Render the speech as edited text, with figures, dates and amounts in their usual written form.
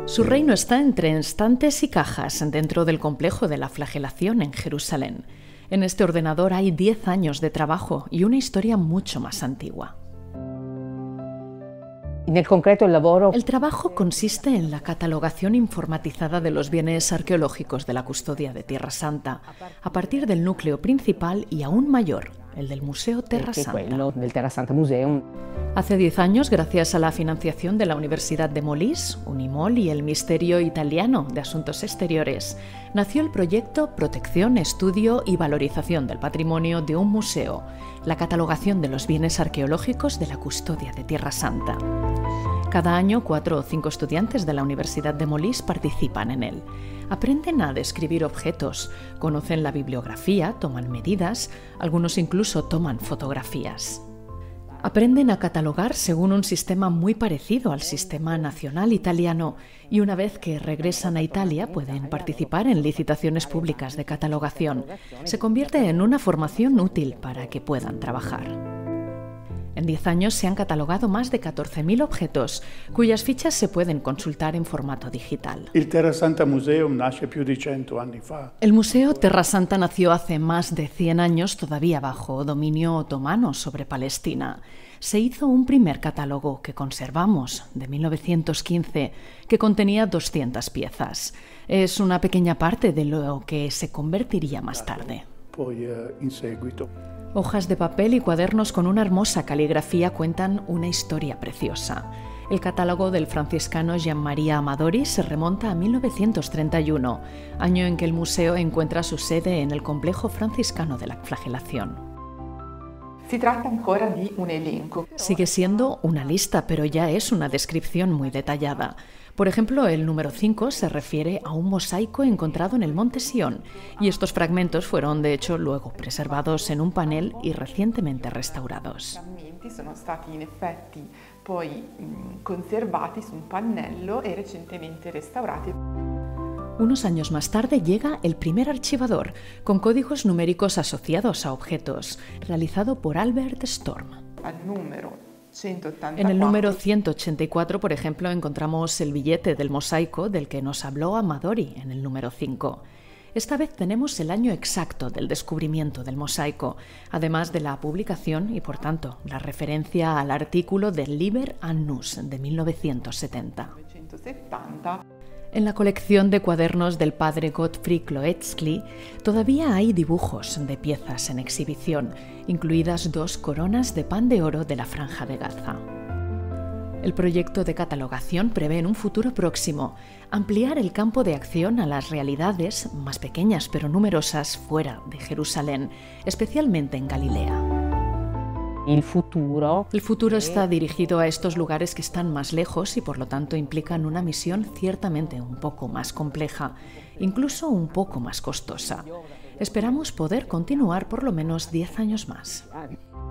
Su reino está entre estantes y cajas dentro del complejo de la Flagelación en Jerusalén. En este ordenador hay 10 años de trabajo y una historia mucho más antigua. El trabajo consiste en la catalogación informatizada de los bienes arqueológicos de la custodia de Tierra Santa, a partir del núcleo principal y aún mayor, el del Museo Terra Santa. Hace 10 años, gracias a la financiación de la Universidad de Molise, Unimol y el Ministerio Italiano de Asuntos Exteriores, nació el proyecto Protección, Estudio y Valorización del Patrimonio de un Museo, la catalogación de los bienes arqueológicos de la custodia de Tierra Santa. Cada año, 4 o 5 estudiantes de la Universidad de Molise participan en él. Aprenden a describir objetos, conocen la bibliografía, toman medidas, algunos incluso toman fotografías. Aprenden a catalogar según un sistema muy parecido al sistema nacional italiano y una vez que regresan a Italia pueden participar en licitaciones públicas de catalogación. Se convierte en una formación útil para que puedan trabajar. En 10 años se han catalogado más de 14.000 objetos, cuyas fichas se pueden consultar en formato digital. El Terra Santa Museum nace più di 100 anni fa. El Museo Terra Santa nació hace más de 100 años, todavía bajo dominio otomano sobre Palestina. Se hizo un primer catálogo que conservamos, de 1915, que contenía 200 piezas. Es una pequeña parte de lo que se convertiría más tarde. In seguito. Hojas de papel y cuadernos con una hermosa caligrafía cuentan una historia preciosa. El catálogo del franciscano Gianmaria Amadori se remonta a 1931, año en que el museo encuentra su sede en el complejo franciscano de la Flagelación. Sigue siendo una lista, pero ya es una descripción muy detallada. Por ejemplo, el número 5 se refiere a un mosaico encontrado en el Monte Sión, y estos fragmentos fueron, de hecho, luego preservados en un panel y recientemente restaurados. Unos años más tarde llega el primer archivador, con códigos numéricos asociados a objetos, realizado por Albert Storm. En el número 184, por ejemplo, encontramos el billete del mosaico del que nos habló Amadori en el número 5. Esta vez tenemos el año exacto del descubrimiento del mosaico, además de la publicación y, por tanto, la referencia al artículo del Liber Annus de 1970. En la colección de cuadernos del padre Gottfried Kloetzli todavía hay dibujos de piezas en exhibición, incluidas 2 coronas de pan de oro de la Franja de Gaza. El proyecto de catalogación prevé en un futuro próximo ampliar el campo de acción a las realidades más pequeñas pero numerosas fuera de Jerusalén, especialmente en Galilea. El futuro está dirigido a estos lugares que están más lejos y por lo tanto implican una misión ciertamente un poco más compleja, incluso un poco más costosa. Esperamos poder continuar por lo menos 10 años más.